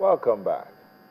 Welcome back.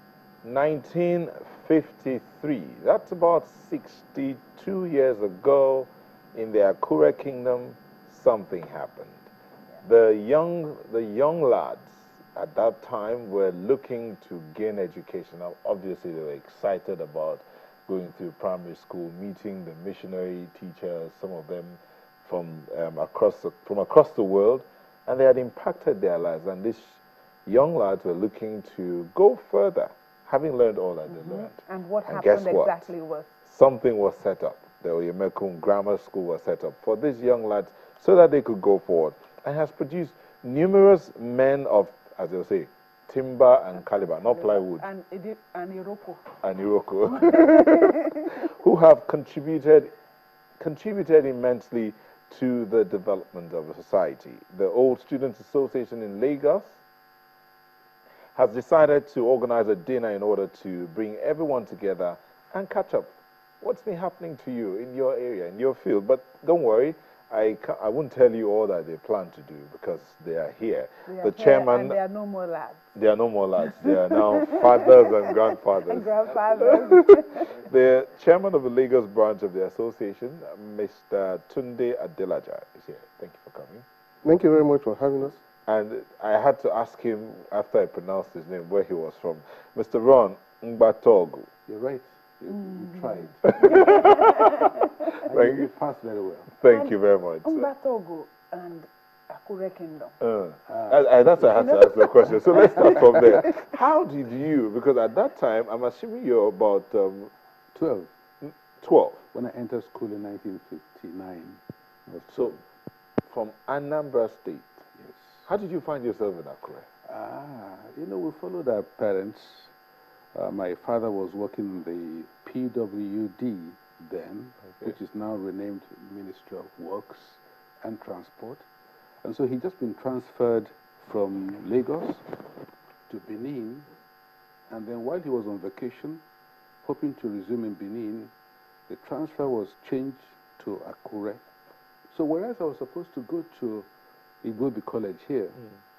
1953. That's about 62 years ago in the Akure Kingdom, something happened. The young lads at that time were looking to gain education. Now, obviously, they were excited about going through primary school, meeting the missionary teachers, some of them from across the world, and they had impacted their lives. And these young lads were looking to go further, having learned all that they learned. And what happened exactly was? Something was set up. The Oyemekun Grammar School was set up for these young lads so that they could go forward, and has produced numerous men of, as they'll say, timber and caliber, not plywood. And Iroko. And Iroko. Who have contributed immensely to the development of the society. The Old Students Association in Lagos has decided to organize a dinner in order to bring everyone together and catch up. What's been happening to you in your area, in your field? But don't worry, I won't tell you all that they plan to do because they are here. The chairman. And there are no more lads. There are no more lads. They are now fathers and grandfathers. And grandfathers. The chairman of the Lagos branch of the association, Mr. Tunde Adelaja, is here. Thank you for coming. Thank you very much for having us. And I had to ask him, after I pronounced his name, where he was from. Mr. Ron Mbatogu. You're right. You tried. Thank you. Passed very well. Thank you very much. Mbatogu and Akure Kingdom. That's why I had to ask the question. So let's start from there. How did you, because at that time, I'm assuming you're about 12. 12. When I entered school in 1959. So, from Anambra State. Yes. How did you find yourself in Akure? We followed our parents. My father was working in the PWD then, which is now renamed Ministry of Works and Transport. And so he'd just been transferred from Lagos to Benin. And then while he was on vacation, hoping to resume in Benin, the transfer was changed to Akure. So whereas I was supposed to go to Igbobi College here,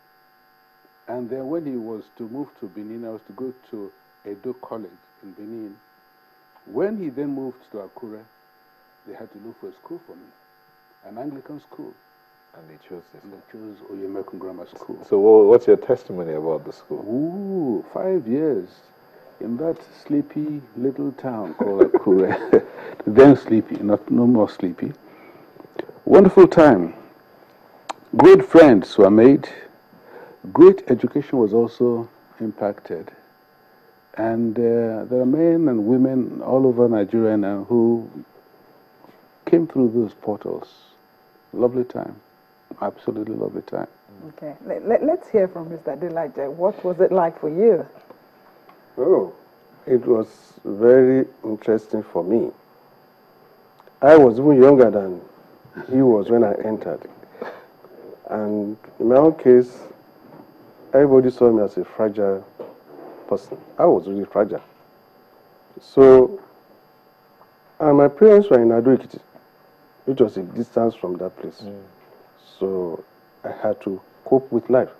and then when he was to move to Benin, I was to go to Edo College in Benin. When he then moved to Akure, they had to look for a school for me, an Anglican school. And they chose this. And they chose Oyemekun Grammar School. So what's your testimony about the school? Ooh, 5 years in that sleepy little town called Akure. Then sleepy, no more sleepy. Wonderful time. Great friends were made. Great education was also impacted. And there are men and women all over Nigeria now who came through those portals. Lovely time. Absolutely lovely time. Okay. Let's hear from Mr. Adelaja. What was it like for you? Oh, it was very interesting for me. I was even younger than he was when I entered. And in my own case, everybody saw me as a fragile person. I was really fragile. So, and my parents were in Ado-Ekiti, which was a distance from that place. So I had to cope with life.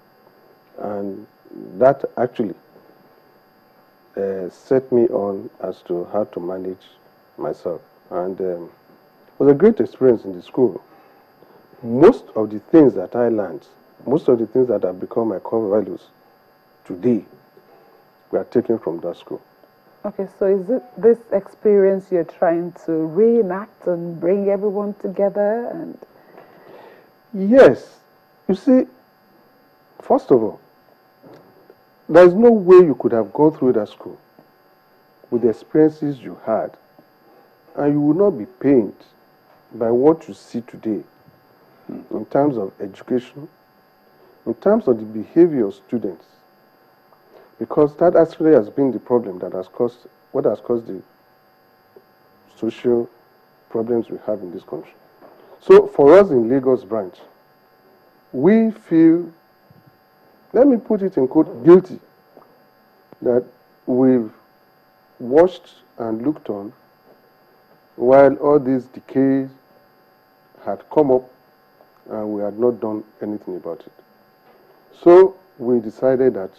And that actually set me on as to how to manage myself. And it was a great experience in the school. Most of the things that I learned, most of the things that have become my core values today were taken from that school. Okay, so is it this experience you're trying to reenact and bring everyone together? And yes. You see, first of all, there's no way you could have gone through that school with the experiences you had, and you would not be pained by what you see today in terms of education, in terms of the behavior of students, because that actually has been the problem that has caused the social problems we have in this country. So for us in Lagos branch, we feel, let me put it in quote, guilty that we've watched and looked on while all these decays had come up and we had not done anything about it. So we decided that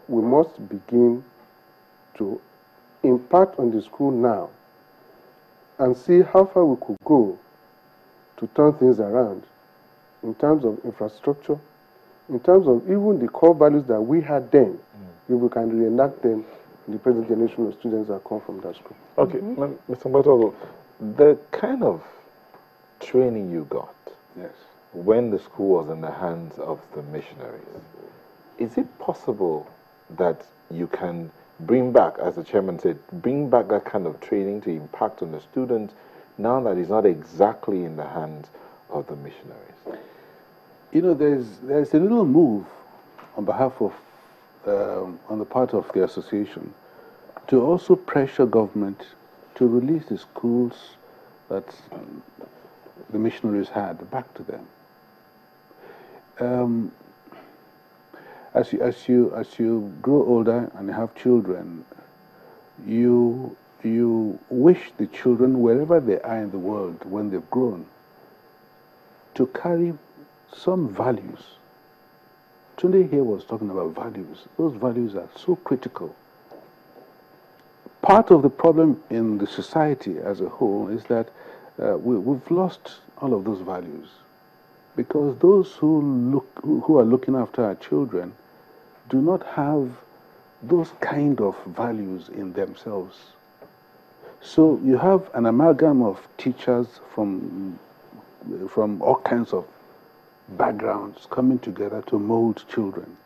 we must begin to impact on the school now and see how far we could go to turn things around in terms of infrastructure, in terms of even the core values that we had then, if we can reenact them in the present generation of students that come from that school. Okay, Mr. Mbatogo, the kind of training you got when the school was in the hands of the missionaries, is it possible that you can bring back, as the chairman said, bring back that kind of training to impact on the students now that it's not exactly in the hands of the missionaries? You know, there's a little move on behalf of, on the part of the association to also pressure government to release the schools that the missionaries had back to them. As you grow older and have children, you wish the children, wherever they are in the world, when they've grown, to carry some values. Tunde here was talking about values. Those values are so critical. Part of the problem in the society as a whole is that we've lost all of those values, because those who are looking after our children do not have those kind of values in themselves. So you have an amalgam of teachers from all kinds of backgrounds coming together to mold children.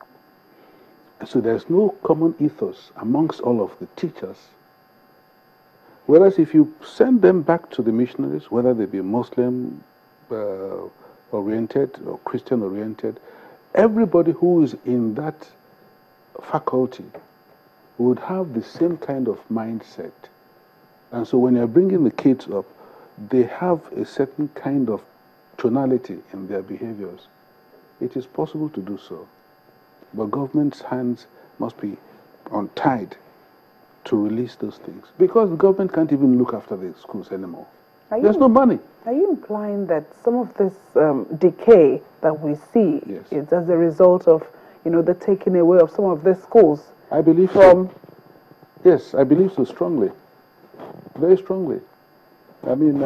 So there's no common ethos amongst all of the teachers. Whereas if you send them back to the missionaries, whether they be Muslim oriented or Christian oriented, everybody who is in that faculty would have the same kind of mindset. And so when you're bringing the kids up, they have a certain kind of tonality in their behaviors. It is possible to do so, but government's hands must be untied to release those things, because the government can't even look after the schools anymore. There's no money. Are you implying that some of this decay that we see is as a result of, you know, the taking away of some of the schools? I believe so. Yes, I believe so strongly, very strongly. I mean,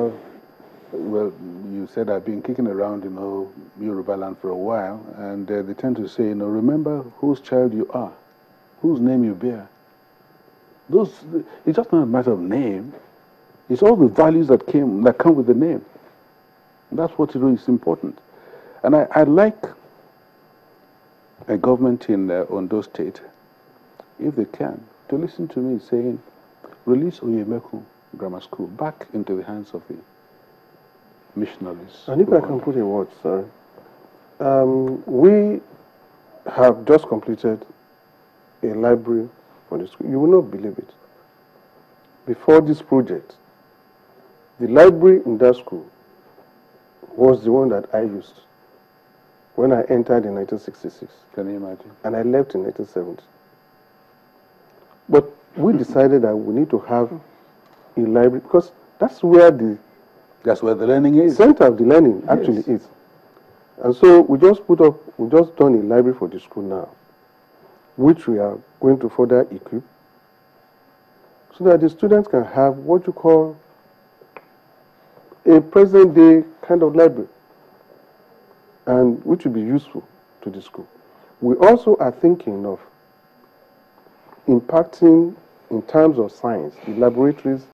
well, you said I've been kicking around, you know, Yoruba land for a while, and they tend to say, you know, remember whose child you are, whose name you bear. It's just not a matter of name. It's all the values that come with the name. That's what is important. And I like a government in Ondo State, if they can, to listen to me saying, release Oyemeku Grammar School back into the hands of the missionaries. And if I can put a word, sorry. We have just completed a library for the school. You will not believe it. Before this project, the library in that school was the one that I used when I entered in 1966. Can you imagine? And I left in 1970. But we decided that we need to have a library, because that's where the learning is. Center of the learning actually is. And so we just done a library for the school now, which we are going to further equip, so that the students can have what you call a present day kind of library, and which will be useful to the school. We also are thinking of impacting in terms of science, the laboratories